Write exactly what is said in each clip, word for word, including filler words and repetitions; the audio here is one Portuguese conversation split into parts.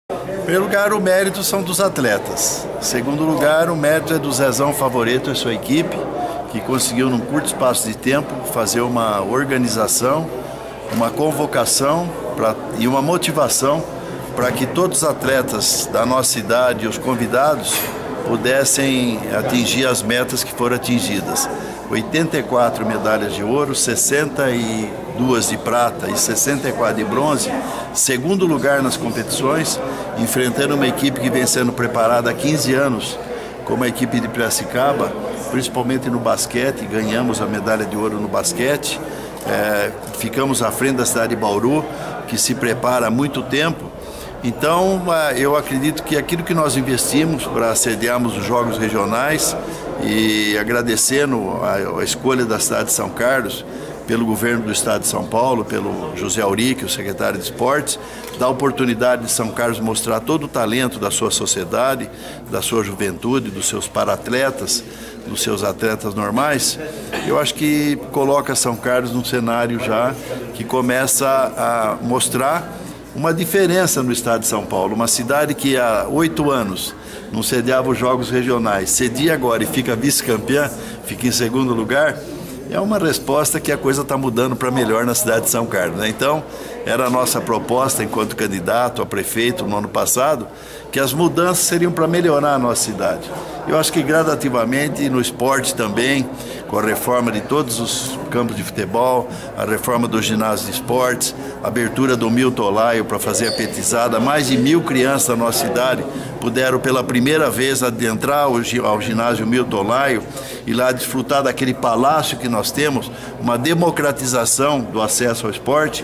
Em primeiro lugar, o mérito são dos atletas. Em segundo lugar, o mérito é do Zezão Favoreto e sua equipe, que conseguiu, num curto espaço de tempo, fazer uma organização, uma convocação pra, e uma motivação para que todos os atletas da nossa cidade e os convidados pudessem atingir as metas que foram atingidas. oitenta e quatro medalhas de ouro, sessenta e duas de prata e sessenta e quatro de bronze, segundo lugar nas competições, enfrentando uma equipe que vem sendo preparada há quinze anos, como a equipe de Piracicaba, principalmente no basquete. Ganhamos a medalha de ouro no basquete, é, ficamos à frente da cidade de Bauru, que se prepara há muito tempo. Então, eu acredito que aquilo que nós investimos para sediarmos os Jogos Regionais, e agradecendo a, a escolha da cidade de São Carlos, pelo governo do estado de São Paulo, pelo José Auric, o secretário de Esportes, dá a oportunidade de São Carlos mostrar todo o talento da sua sociedade, da sua juventude, dos seus paratletas, dos seus atletas normais. Eu acho que coloca São Carlos num cenário já que começa a mostrar uma diferença no estado de São Paulo, uma cidade que há oito anos não sediava os Jogos Regionais, cedia agora e fica vice-campeã, fica em segundo lugar. É uma resposta que a coisa está mudando para melhor na cidade de São Carlos, né? Então, era a nossa proposta enquanto candidato a prefeito no ano passado, que as mudanças seriam para melhorar a nossa cidade. Eu acho que gradativamente no esporte também, com a reforma de todos os campos de futebol, a reforma do ginásio de esportes, a abertura do Milton Olaio para fazer a petizada, mais de mil crianças da nossa cidade puderam pela primeira vez adentrar ao ginásio Milton Olaio e lá desfrutar daquele palácio que nós temos, uma democratização do acesso ao esporte,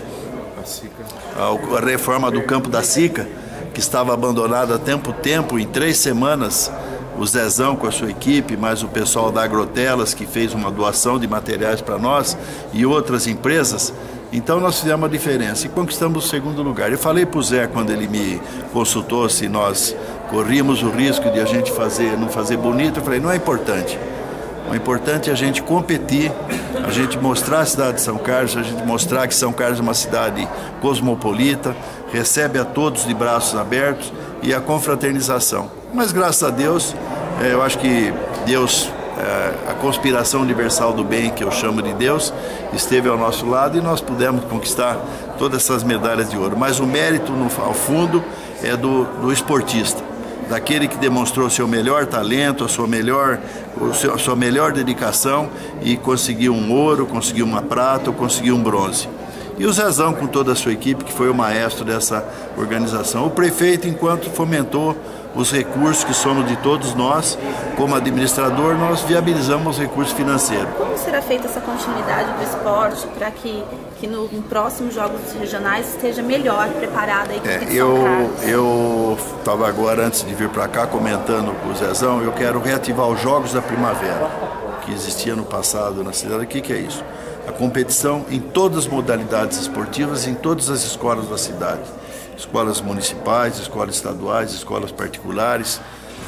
a reforma do campo da Sica, que estava abandonado há tempo tempo, em três semanas, o Zezão com a sua equipe, mais o pessoal da Agrotelas, que fez uma doação de materiais para nós, e outras empresas. Então nós fizemos uma diferença e conquistamos o segundo lugar. Eu falei para o Zé, quando ele me consultou, se nós corríamos o risco de a gente fazer, não fazer bonito, eu falei, não é importante. O importante é a gente competir, a gente mostrar a cidade de São Carlos, a gente mostrar que São Carlos é uma cidade cosmopolita, recebe a todos de braços abertos, e a confraternização. Mas graças a Deus, eu acho que Deus, a conspiração universal do bem, que eu chamo de Deus, esteve ao nosso lado e nós pudemos conquistar todas essas medalhas de ouro. Mas o mérito, no, ao fundo, é do, do esportista, daquele que demonstrou seu melhor talento, a sua melhor, a sua melhor dedicação e conseguiu um ouro, conseguiu uma prata ou conseguiu um bronze. E o Zezão com toda a sua equipe, que foi o maestro dessa organização. O prefeito, enquanto fomentou os recursos que somos de todos nós, como administrador, nós viabilizamos os recursos financeiros. Como será feita essa continuidade do esporte para que, que no, no próximos Jogos Regionais esteja melhor preparada a equipe é, de São Carlos? Eu estava agora, antes de vir para cá, comentando com o Zezão, eu quero reativar os Jogos da Primavera, que existia no passado na cidade. O que, que é isso? A competição em todas as modalidades esportivas, em todas as escolas da cidade. Escolas municipais, escolas estaduais, escolas particulares,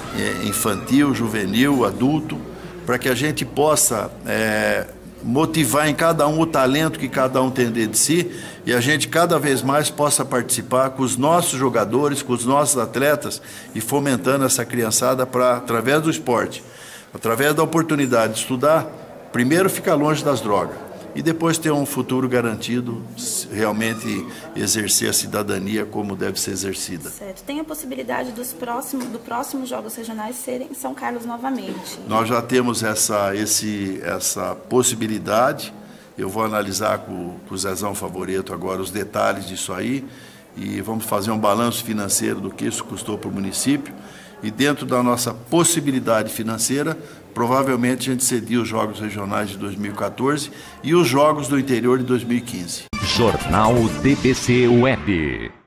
infantil, juvenil, adulto, para que a gente possa é, motivar em cada um o talento que cada um tem dentro de si e a gente cada vez mais possa participar com os nossos jogadores, com os nossos atletas e fomentando essa criançada para, através do esporte, através da oportunidade de estudar, primeiro ficar longe das drogas. E depois ter um futuro garantido, realmente exercer a cidadania como deve ser exercida. Certo. Tem a possibilidade dos próximos, do próximos Jogos Regionais serem em São Carlos novamente? Nós já temos essa, esse, essa possibilidade. Eu vou analisar com, com o Zezão Favoreto agora os detalhes disso aí e vamos fazer um balanço financeiro do que isso custou para o município. E dentro da nossa possibilidade financeira, provavelmente a gente cedia os Jogos Regionais de dois mil e quatorze e os Jogos do Interior de dois mil e quinze. Jornal D B C Web.